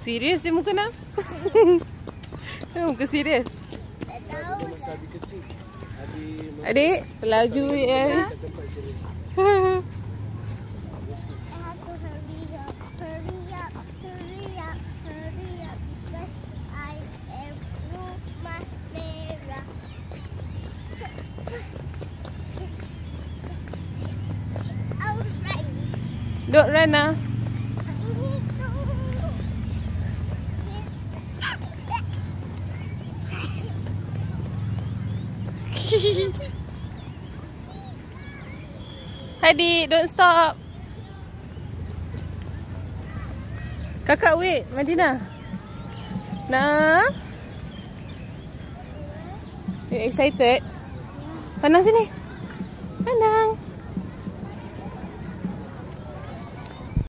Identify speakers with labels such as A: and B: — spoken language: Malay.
A: Serius dia muka nak? Muka serius.
B: Masa adik kecil.
A: Adik, pelaju ya. Don't run ah. Hadi, don't stop. Kakak wait, Madina. Nah. You excited? Pandang sini.